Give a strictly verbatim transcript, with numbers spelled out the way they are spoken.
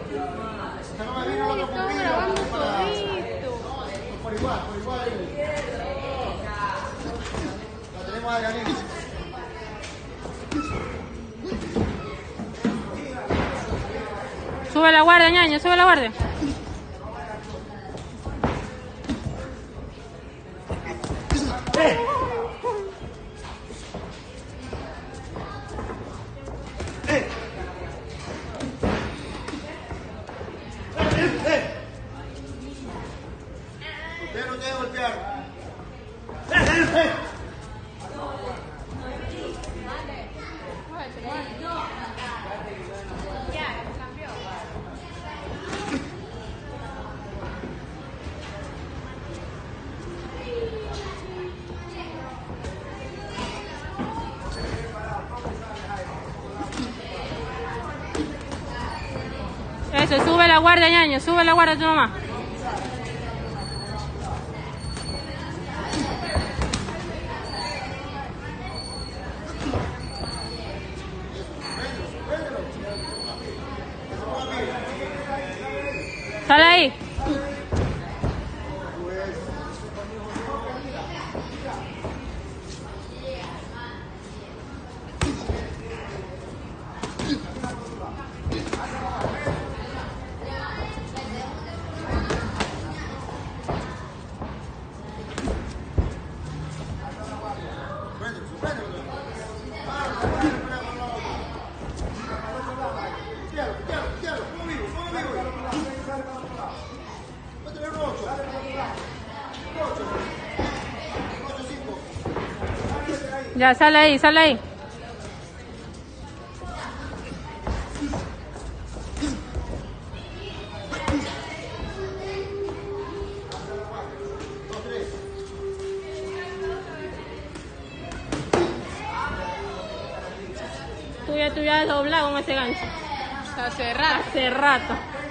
No me vino el otro Estaba cupido grabando para... todito. Por igual, por igual. La tenemos a Adrianita. Sube la guardia, ñaño, sube la guardia. Usted no debe golpear. Eso, sube la guardia, ñaño, sube la guardia tu mamá. Sale ahí. Ya, sale ahí, sale ahí. Tú ya, tú ya has doblado con ese gancho. Hace rato. Hace rato.